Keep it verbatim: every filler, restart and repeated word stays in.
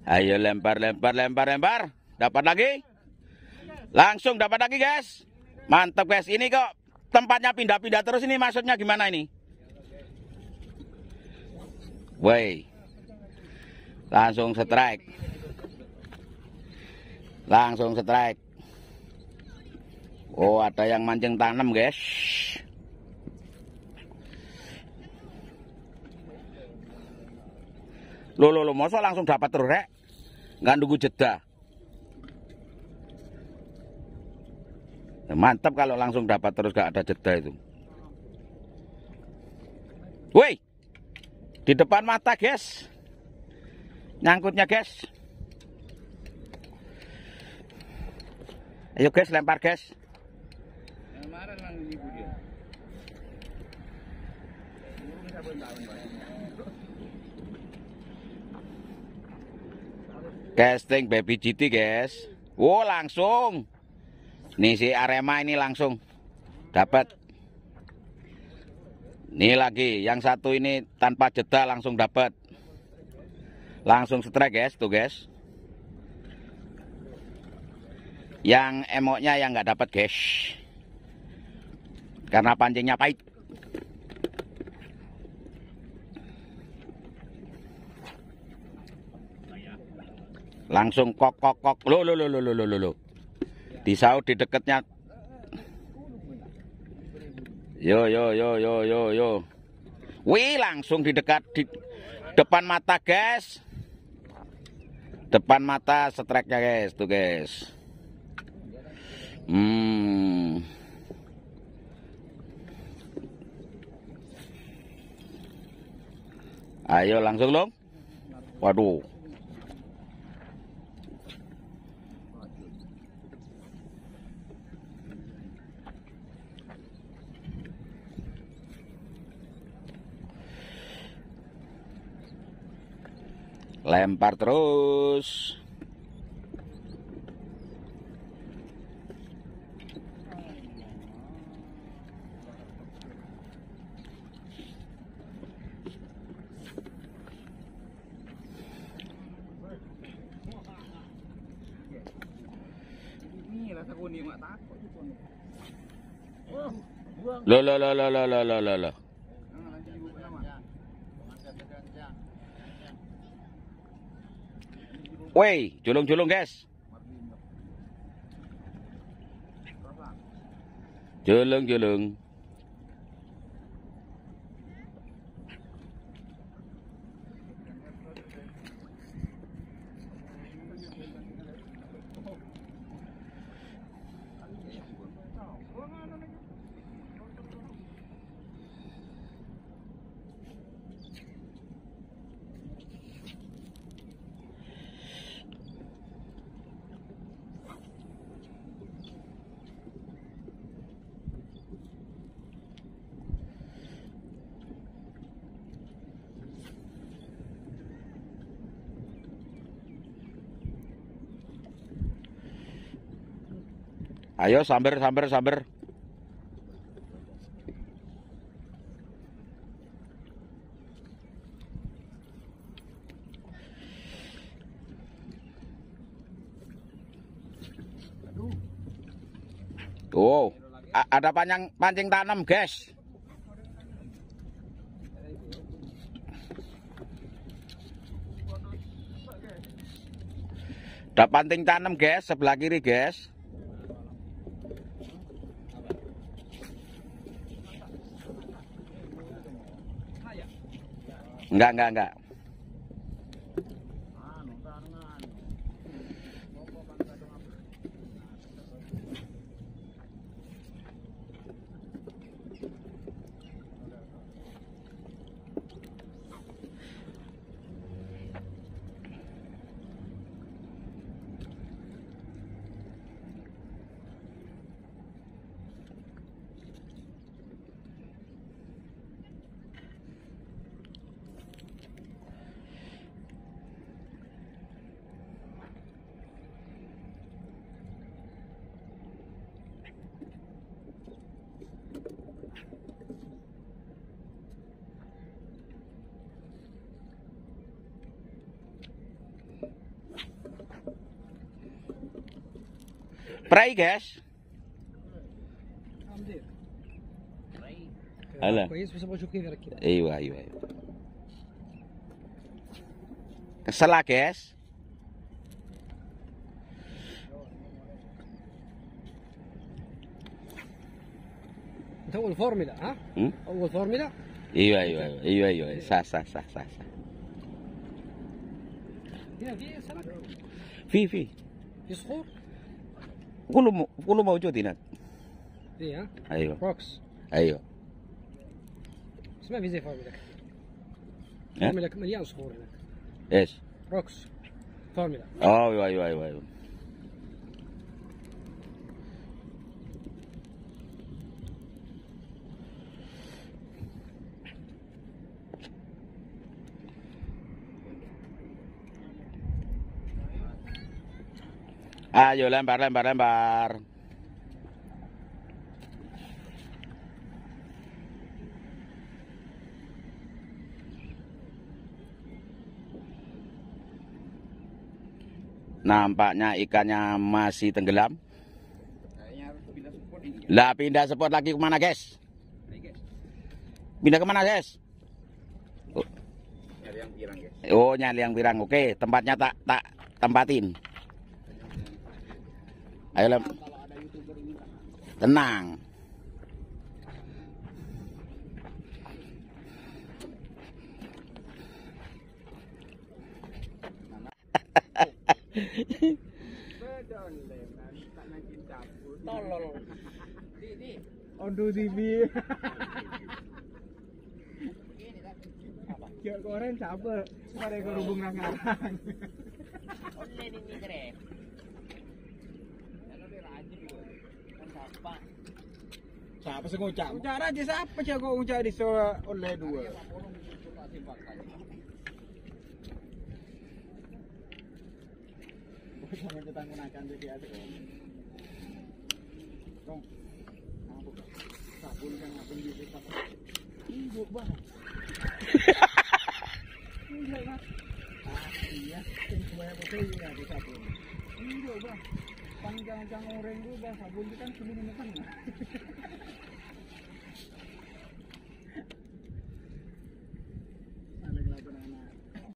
Ayo lempar, lempar, lempar, lempar. Dapat lagi. Langsung dapat lagi, guys. Mantap, guys. Ini kok tempatnya pindah-pindah terus ini, maksudnya gimana ini? Woi. Langsung strike. Langsung strike. Oh, ada yang mancing tanam, guys. Loh, loh, loh, masa langsung dapat terus, rek? Nggak nunggu jeda. Ya, mantap kalau langsung dapat terus, gak ada jeda itu. Woi, di depan mata, guys. Nyangkutnya, guys. Ayo, guys, lempar, guys. Casting baby G T, guys. Wow, langsung. Nih si Arema ini langsung dapat. Nih lagi, yang satu ini tanpa jeda langsung dapat. Langsung strike, guys, tuh, guys. Yang emoknya yang nggak dapat, guys. Karena pancingnya pahit. Langsung kok kok kok. Lo lo lo lo lo lo lo. Disaut di dekatnya. Yo yo yo yo yo yo. Wih, langsung di dekat di depan mata, guys. Depan mata strike-nya, guys. Tuh, guys. Hmm. Ayo langsung dong. Waduh. Lempar terus. Lo lo lo lo lo lo lo lo lo. Woi, julung-julung, guys. Julung-julung. Ayo samber samber samber. Tuh, ada panjang pancing tanam, guys. Ada pancing tanam, guys, sebelah kiri, guys. Enggak, enggak, enggak. Spray, guys. هلا كويس بس ابغى اشوف كيف يركب. ايوه ايوه ايوه كسلها guys. انت اول فورمولا ها؟ هم؟ اول فورمولا؟ ايوه ايوه ايوه ايوه ايوه صح صح صح صح صح. هنا في سمك؟ في في في صخور؟ كله م... كله موجود هناك. في ها؟ ايوه روكس. ايوه. بس ما في زي فورمولا. ها؟ فورمولا مليان صخور هناك. ايش؟ روكس. فورمولا. ايوه ايوه ايوه ايوه. Ayo lempar lempar lempar. Nampaknya ikannya masih tenggelam. Lah pindah spot lagi kemana guys? Pindah kemana guys? Oh. Nyari yang pirang guys. Oh nyali yang pirang. Oke tempatnya tak tak tempatin. Ayo lem. Tenang. Tolol. Ondo T V. Kira koren siapa? Mari ke rubung nang-nang. Online ini kere. Siapa sih ngucap? Ngucap aja siapa sih kok ngucap di soal oleh dua. Jangan kita gunakan di atas. Dong. Sabun kan ngapun di atas. Ibu bang. Iya bang. Ah iya, semuanya betul ya di sabun. Ibu bang. Panjang-panjang orang itu bang sabun itu kan sebelum makan.